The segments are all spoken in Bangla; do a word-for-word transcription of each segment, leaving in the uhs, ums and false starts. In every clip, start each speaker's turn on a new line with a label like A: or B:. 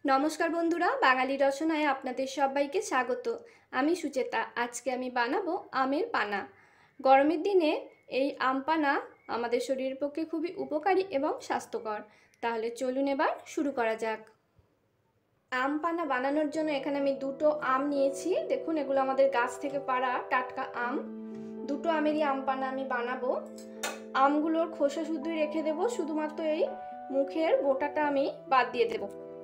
A: নমস্কার বন্ধুরা, বাঙালি রচনায় আপনাদের সবাইকে স্বাগত। আমি সুচেতা। আজকে আমি বানাবো আমের পানা। গরমের দিনে এই আম পানা আমাদের শরীরের পক্ষে খুবই উপকারী এবং স্বাস্থ্যকর। তাহলে চলুন এবার শুরু করা যাক। আম পানা বানানোর জন্য এখানে আমি দুটো আম নিয়েছি। দেখুন, এগুলো আমাদের গাছ থেকে পাড়া টাটকা আম। দুটো আমেরই আম পানা আমি বানাবো। আমগুলোর খোসা শুধুই রেখে দেবো, শুধুমাত্র এই মুখের বোটাটা আমি বাদ দিয়ে দেবো।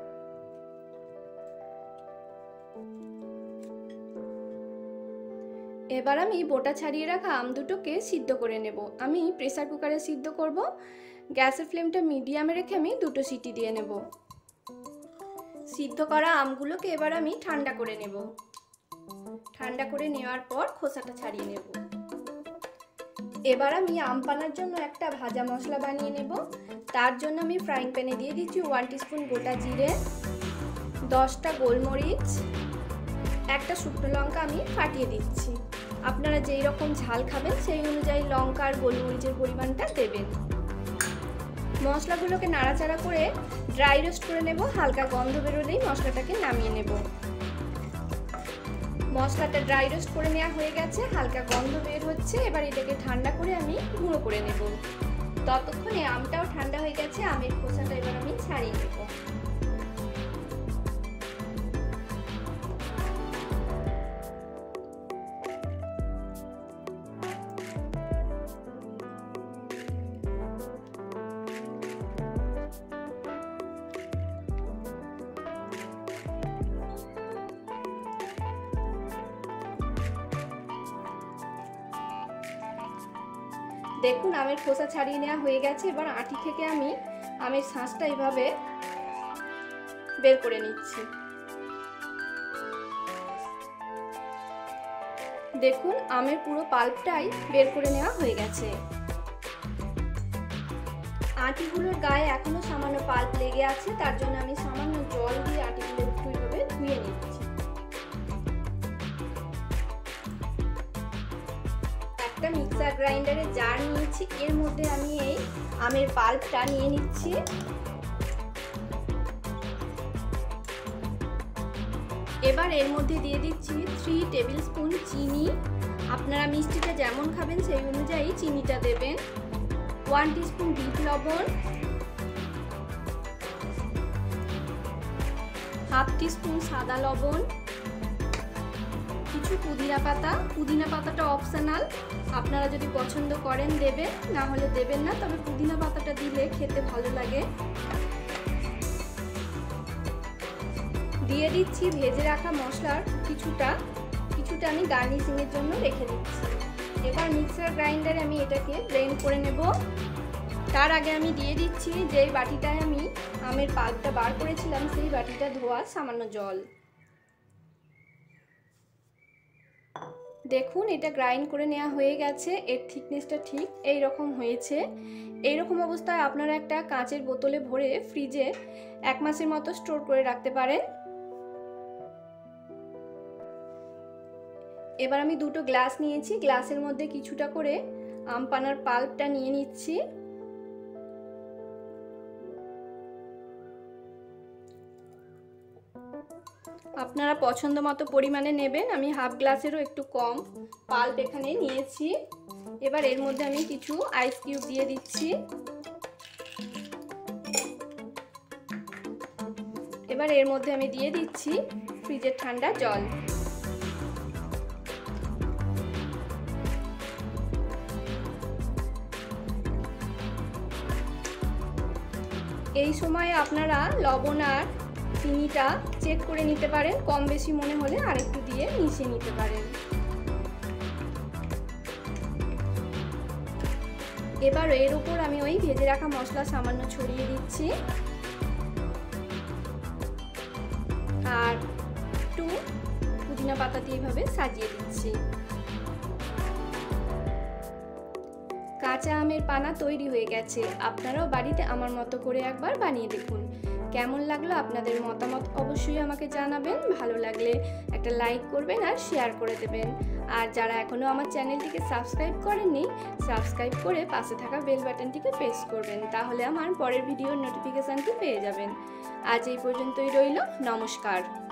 A: এবার আমি বোটা ছাড়িয়ে রাখা আম দুটোকে সিদ্ধ করে নেব। আমি প্রেসার কুকারে সিদ্ধ করব। গ্যাসের ফ্লেমটা মিডিয়ামে রেখে আমি দুটো সিটি দিয়ে নেব। সিদ্ধ করা আমগুলোকে এবার আমি ঠান্ডা করে নেব। ঠান্ডা করে নেওয়ার পর খোসাটা ছাড়িয়ে নেব। এবার আমি আম পানার জন্য একটা ভাজা মশলা বানিয়ে নেব। তার জন্য আমি ফ্রাইং প্যানে দিয়ে দিচ্ছি ওয়ান টিস্পুন গোটা জিরে, দশটা গোলমরিচ, একটা শুকনো লঙ্কা আমি ফাটিয়ে দিচ্ছি। আপনারা যেই রকম ঝাল খাবেন সেই অনুযায়ী লঙ্কা আর গোলমরিচের পরিমাণটা দেবেন। মশলাগুলোকে নাড়াচাড়া করে ড্রাই রোস্ট করে নেব। হালকা গন্ধ বেরোলেই মশলাটাকে নামিয়ে নেব। মশলাটা ড্রাই রোস্ট করে নেওয়া হয়ে গেছে, হালকা গন্ধ বের হচ্ছে। এবার এটাকে ঠান্ডা করে আমি গুঁড়ো করে নেব। ততক্ষণে আমটাও ঠান্ডা হয়ে গেছে, আমের খোসাটা এবার আমি ছাড়িয়ে নেব। দেখুন, আমের খোসা ছাড়িয়ে নেওয়া হয়ে গেছে। এবার আটি থেকে আমি আমের শাঁসটা এইভাবে বের করে নিচ্ছি। দেখুন, আমের পুরো পাল্পটাই বের করে নেওয়া হয়ে গেছে। আটিগুলোর গায়ে এখনো সামান্য পাল্প লেগে আছে, তার জন্য আমি সামান্য জল দিয়ে আটিগুলো একটু এইভাবে ধুয়ে নিচ্ছি। একটা মিক্সার গ্রাইন্ডারের জার নিয়েছি, এর মধ্যে আমি এই আমের পাল্পটা নিয়ে নিচ্ছি। এবার এর মধ্যে দিয়ে দিচ্ছি থ্রি টেবিল স্পুন চিনি। আপনারা মিষ্টিটা যেমন খাবেন সেই অনুযায়ী চিনিটা দেবেন। ওয়ান টিস্পুন বিট লবণ, হাফ টিস্পুন সাদা লবণ, কিছু পুদিনা পাতা। পুদিনা পাতাটা অপশনাল, আপনারা যদি পছন্দ করেন দেবেন, না হলে দেবেন না, তবে পুদিনা পাতাটা দিলে খেতে ভালো লাগে। দিয়ে দিচ্ছি ভেজে রাখা মশলার কিছুটা কিছুটা আমি গার্নিশিং এর জন্য রেখে দিচ্ছি। এবার মিক্সার গ্রাইন্ডারে আমি এটাকে ব্লেন্ড করে নেব। তার আগে আমি দিয়ে দিচ্ছি যেই বাটিটায় আমি আমের পাল্পটা বার করেছিলাম সেই বাটিটা ধোয়া সামান্য জল। দেখুন, এটা গ্রাইন্ড করে নেওয়া হয়ে গেছে। এর থিকনেসটা ঠিক এই রকম হয়েছে। এই রকম অবস্থায় আপনারা একটা কাঁচের বোতলে ভরে ফ্রিজে এক মাসের মতো স্টোর করে রাখতে পারেন। এবার আমি দুটো গ্লাস নিয়েছি, গ্লাসের মধ্যে কিছুটা করে আম পানার পাল্পটা নিয়ে নিচ্ছি। আপনারা পছন্দ মতো পরিমাণে নেবেন। আমি হাফ গ্লাসেরও একটু কম পাল্প এখানে নিয়েছি। এবার এর মধ্যে আমি কিছু আইস কিউব দিয়ে দিচ্ছি। এবার এর মধ্যে আমি দিয়ে দিচ্ছি ফ্রিজের ঠান্ডা জল। এই সময় আপনারা লবণ আর চিনিটা চেক করে নিতে পারেন, কম বেশি মনে হলে আরেকটু দিয়ে মিশিয়ে নিতে পারেন। এবার এর উপর আমি ওই ভেজে রাখা মশলা সামান্য ছড়িয়ে দিচ্ছি আর একটু পুদিনা পাতা দিয়ে এইভাবে সাজিয়ে দিচ্ছি। কাঁচা আমের পানা তৈরি হয়ে গেছে। আপনারাও বাড়িতে আমার মতো করে একবার বানিয়ে দেখুন। কেমন লাগলো আপনাদের মতামত অবশ্যই আমাকে জানাবেন। ভালো লাগলে একটা লাইক করবেন আর শেয়ার করে দেবেন। আর যারা এখনও আমার চ্যানেলটিকে সাবস্ক্রাইব করেননি, সাবস্ক্রাইব করে পাশে থাকা বেল বাটনটিকে প্রেস করবেন, তাহলে আমার পরের ভিডিওর নোটিফিকেশানটি পেয়ে যাবেন। আজ এই পর্যন্তই রইল, নমস্কার।